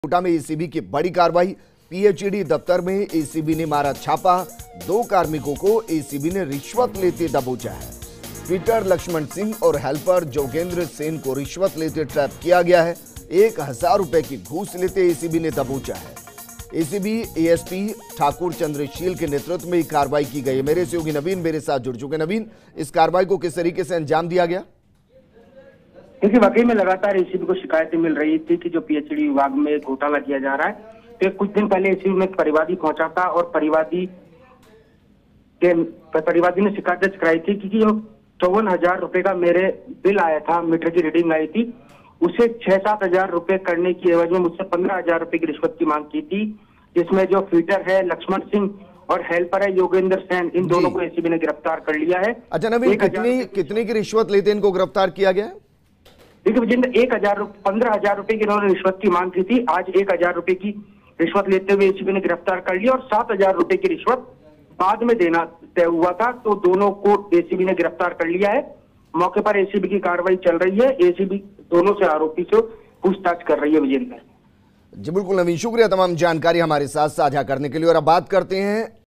कोटा में एसीबी की बड़ी कार्रवाई। पीएचईडी दफ्तर में एसीबी ने मारा छापा। 2 कार्मिकों को एसीबी ने रिश्वत लेते दबोचा है। ट्विटर लक्ष्मण सिंह और हेल्पर जोगेंद्र सेन को रिश्वत लेते ट्रैप किया गया है। 1000 रुपए की घूस लेते एसीबी ने दबोचा है। एसीबी एएसपी ठाकुर चंद्रशील के नेतृत्व में कार्रवाई की गई है। मेरे सहयोगी नवीन मेरे साथ जुड़ चुके। नवीन, इस कार्रवाई को किस तरीके से अंजाम दिया गया? देखिए, वाकई में लगातार एसीबी को शिकायतें मिल रही थी कि जो पीएचईडी विभाग में घोटाला किया जा रहा है। तो कुछ दिन पहले एसीबी में एक परिवादी पहुंचा था और परिवादी ने शिकायत कराई थी कि जो 54,000 रुपए का मेरे बिल आया था, मीटर की रीडिंग आई थी, उसे 6-7 हजार रुपए करने की एवज में मुझसे 15,000 रुपए की रिश्वत की मांग की थी। जिसमें जो फीटर है लक्ष्मण सिंह और हेल्पर है योगेंद्र सेन, इन दोनों को एसीबी ने गिरफ्तार कर लिया है। अच्छा नवीन, कितनी की रिश्वत लेते इनको गिरफ्तार किया गया? देखिए विजेंद्र, 15,000 रुपए की इन्होंने रिश्वत की मांग की थी। आज 1,000 रुपए की रिश्वत लेते हुए एसीबी ने गिरफ्तार कर लिया और 7,000 रुपए की रिश्वत बाद में देना तय हुआ था। तो दोनों को एसीबी ने गिरफ्तार कर लिया है। मौके पर एसीबी की कार्रवाई चल रही है। एसीबी दोनों से आरोपी से पूछताछ कर रही है। विजेंद्र जी बिल्कुल नवीन, शुक्रिया तमाम जानकारी हमारे साथ साझा करने के लिए। और अब बात करते हैं